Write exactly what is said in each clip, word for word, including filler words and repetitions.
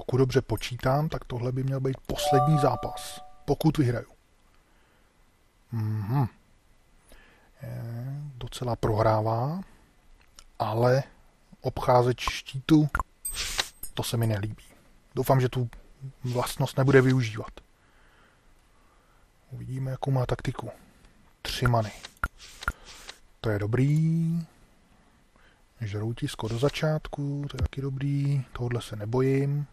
pokud dobře počítám, tak tohle by měl být poslední zápas, pokud vyhraju. Mhm. Docela prohrává, ale obcházeč štítu, to se mi nelíbí. Doufám, že tu vlastnost nebude využívat. Uvidíme, jakou má taktiku. Tři many. To je dobrý. Žroutisko do začátku, to je taky dobrý. Tohle se nebojím.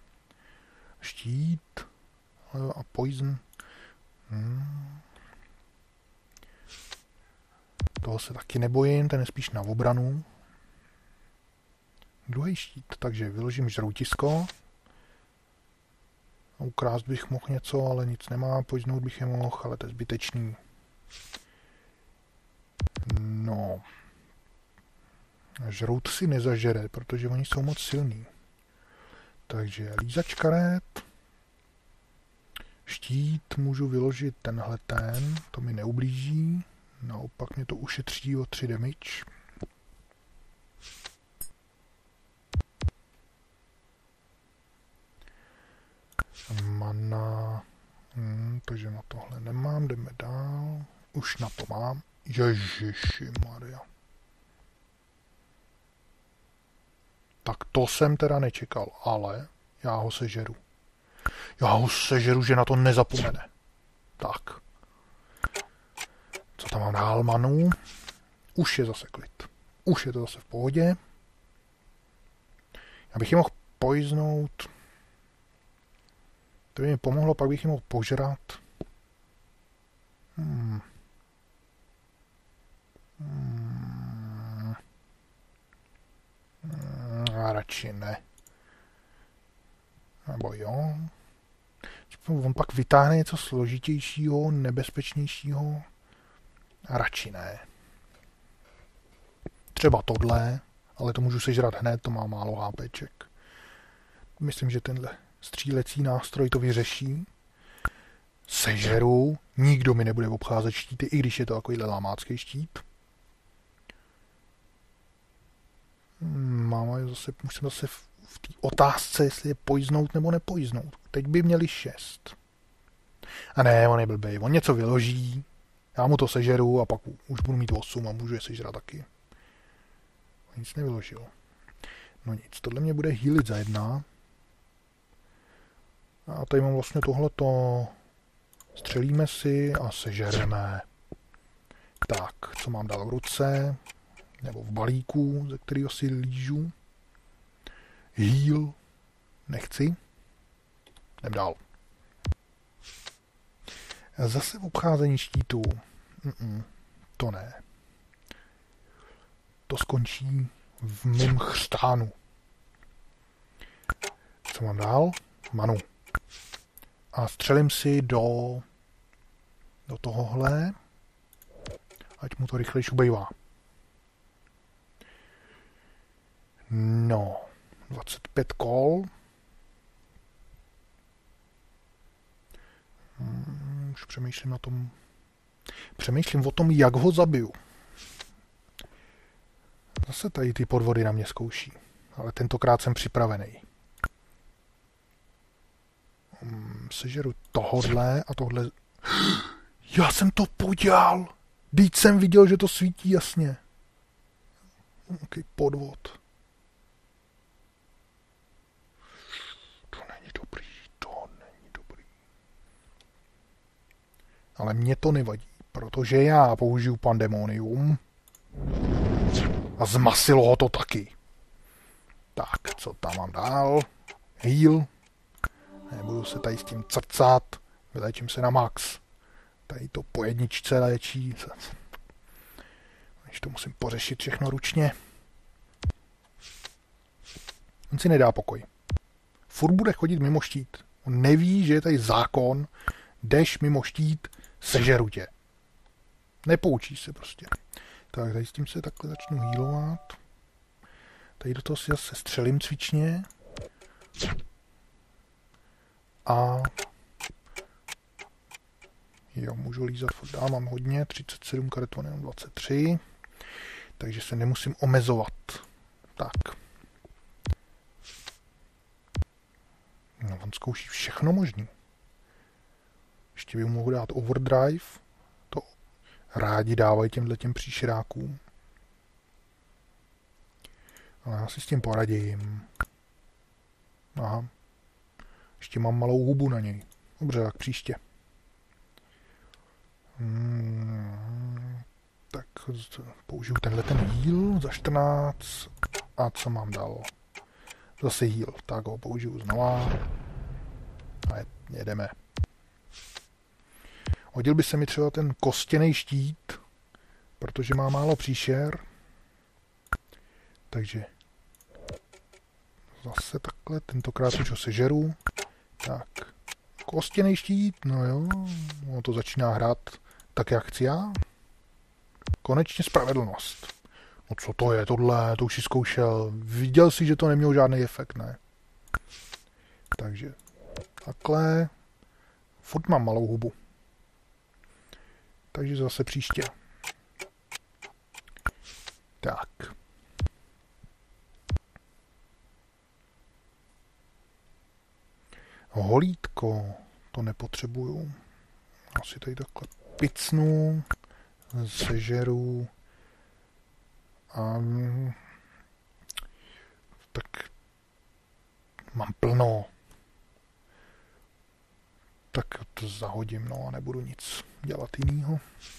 Štít a poison. Hmm. Toho se taky nebojím, ten je spíš na obranu. Druhý štít, takže vyložím žroutisko. Ukrást bych mohl něco, ale nic nemá, poiznout bych je mohl, ale to je zbytečný. No. Žrout si nezažere, protože oni jsou moc silní. Takže lízač karet. Štít můžu vyložit tenhle ten, to mi neublíží. Naopak mě to ušetří o tři damage. Mana. Hmm, takže na tohle nemám, jdeme dál. Už na to mám. Ježišimaria. Tak to jsem teda nečekal, ale já ho sežeru. Já ho sežeru, že na to nezapomene. Tak. Co tam mám dál, manu? Už je zase klid. Už je to zase v pohodě. Já bych ji mohl poiznout. To by mi pomohlo, pak bych ji mohl požrat. Hmm. Hmm. A radši ne. Nebo jo. On pak vytáhne něco složitějšího, nebezpečnějšího. A radši ne. Třeba tohle, ale to můžu sežrat hned, to má málo HPček. Myslím, že tenhle střílecí nástroj to vyřeší. Sežeru, nikdo mi nebude obcházet štíty, i když je to takovýhle lámácký štít. Mám zase, musím zase v, v té otázce, jestli je poiznout nebo nepoiznout. Teď by měli šest. A ne, on je blbej, on něco vyloží, já mu to sežeru a pak už budu mít osm a můžu je sežrat taky. Nic nevyložil. No nic, tohle mě bude healit za jedna. A tady mám vlastně tohleto. Střelíme si a sežereme. Tak, co mám dál v ruce? Nebo v balíku, ze kterého si lížu. Heal. Nechci. Jdem dál. Zase v obcházení štítů. Mm-mm, to ne. To skončí v mým chřtánu. Co mám dál? Manu. A střelím si do do tohohle, ať mu to rychlejš ubejvá. No, dvacet pět kol. Hmm, už přemýšlím na tom. Přemýšlím o tom, jak ho zabiju. Zase tady ty podvody na mě zkouší. Ale tentokrát jsem připravený. Hmm, sežeru tohodle a tohle. Já jsem to podělal. Vždyť jsem viděl, že to svítí jasně. Jaký podvod. To není dobrý, to není dobrý. Ale mě to nevadí, protože já použiju pandemonium a zmasilo ho to taky. Tak, co tam mám dál? Heal. Nebudu se tady s tím crcat. Vylečím se na max. Tady to po jedničce léčí. Když to musím pořešit všechno ručně. On si nedá pokoj. Furt bude chodit mimo štít. On neví, že je tady zákon. Jdeš mimo štít, sežeru tě. Nepoučí se prostě. Tak, tady s tím se takhle začnu healovat. Tady do toho si zase střelím cvičně. A jo, můžu lízat furt dál, mám hodně, třicet sedm karet, jenom dvacet tři, takže se nemusím omezovat. Tak. On zkouší všechno možný. Ještě bych mohl dát overdrive. To rádi dávají těmhle těm příšerákům. Ale já si s tím poradím. Aha. Ještě mám malou hubu na něj. Dobře, tak příště. Hmm, tak použiju tenhle ten heal za čtrnáct. A co mám dál? Zase heal. Tak ho použiju znova. A jedeme. Hodil by se mi třeba ten kostěný štít, protože má málo příšer. Takže zase takhle, tentokrát už ho sežeru. Tak, kostěný štít, no jo, ono to začíná hrát tak, jak chci já. Konečně spravedlnost. No co to je tohle, to už si zkoušel. Viděl si, že to nemělo žádný efekt, ne? Takže takhle. Furt mám malou hubu. Takže zase příště. Tak. Holítko, to nepotřebuju. Asi tady takhle picnu, sežeru a tak mám plno. Tak to zahodím, no a nebudu nic dělat jinýho.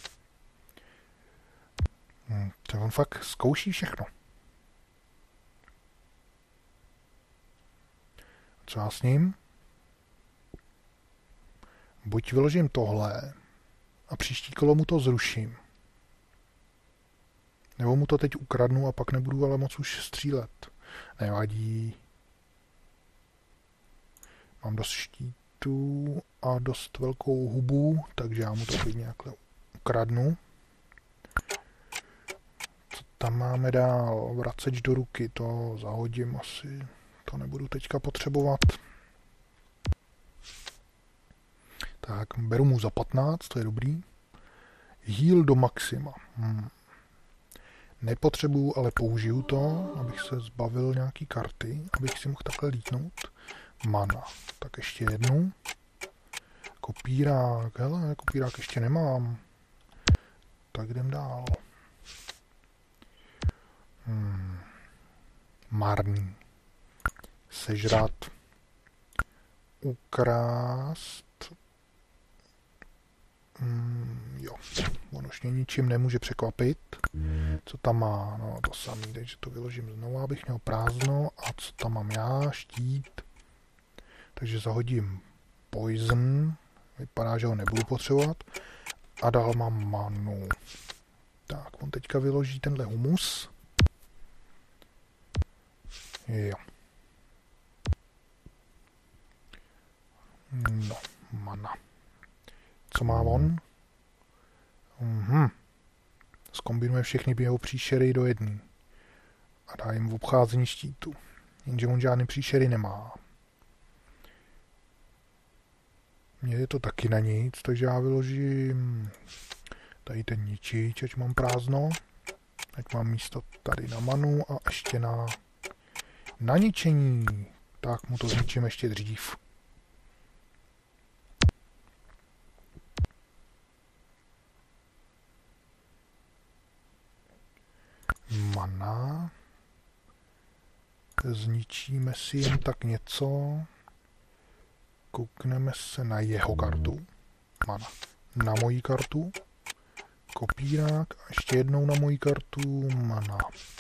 Hm, tak on fakt zkouší všechno. Co já s ním? Buď vyložím tohle a příští kolo mu to zruším. Nebo mu to teď ukradnu a pak nebudu ale moc už střílet. Nevadí. Mám dost štítů a dost velkou hubu, takže já mu to klidně nějakhle ukradnu. Co tam máme dál? Vraceč do ruky, to zahodím asi. To nebudu teďka potřebovat. Tak, beru mu za patnáct, to je dobrý. Heal do maxima. Hmm. Nepotřebuju, ale použiju to, abych se zbavil nějaký karty, abych si mohl takhle lítnout. Mana. Tak ještě jednu. Kopírák. Hele, kopírák ještě nemám. Tak jdem dál. Hmm. Marný. Sežrat. Ukrást. Hmm, jo. On už mě ničím nemůže překvapit. Co tam má? No to samý, takže to vyložím znovu, abych měl prázdno. A co tam mám já? Štít. Takže zahodím poison. Vypadá, že ho nebudu potřebovat. A dál mám manu. Tak, on teďka vyloží tenhle humus. Jo. No, mana. Co má on? Mhm. Zkombinuje všechny jeho příšery do jedné. A dá jim v obcházení štítu. Jenže on žádný příšery nemá. Mně je to taky na nic, takže já vyložím tady ten ničič, ať mám prázdno. Ať mám místo tady na manu a ještě na, na ničení. Tak mu to zničím ještě dřív. Mana. Zničíme si jen tak něco. Koukneme se na jeho kartu. Mana. Na moji kartu. Kopírák. A ještě jednou na moji kartu. Mana.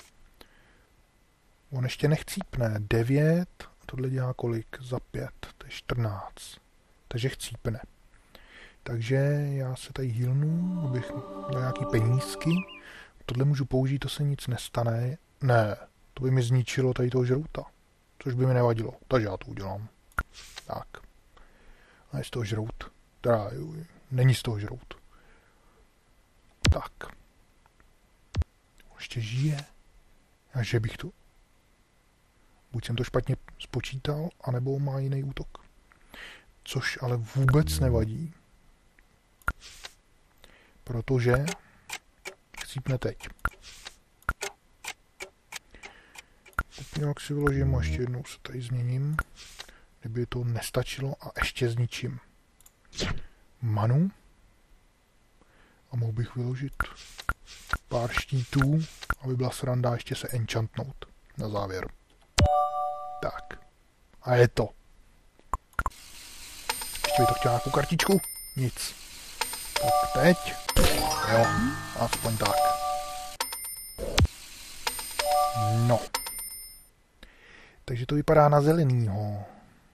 On ještě nechcípne. devět. Tohle dělá kolik? Za pět. To je čtrnáct. Takže chcípne. Takže já se tady healnu, abych dal nějaký penízky. Tohle můžu použít, to se nic nestane. Ne, to by mi zničilo tady toho žrouta. Což by mi nevadilo. Takže já to udělám. Tak. A je z toho žrout. Teda, není z toho žrout. Tak. Ještě žije. A že bych to... Buď jsem to špatně spočítal, anebo má jiný útok. Což ale vůbec nevadí. Protože... Chcípne teď. Kupňák si vyložím a ještě jednou se tady změním. Kdyby to nestačilo a ještě zničím manu. A mohl bych vyložit pár štítů, aby byla sranda ještě se enchantnout na závěr. Tak. A je to. Ještě by to chtěla nějakou kartičku? Nic. Tak teď. Jo, aspoň tak. No. Takže to vypadá na zelenýho.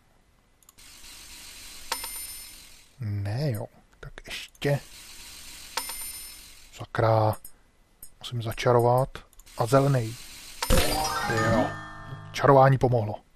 Ne jo, tak ještě. Sakra. Musím začarovat. A zelený. Jo. Čarování pomohlo.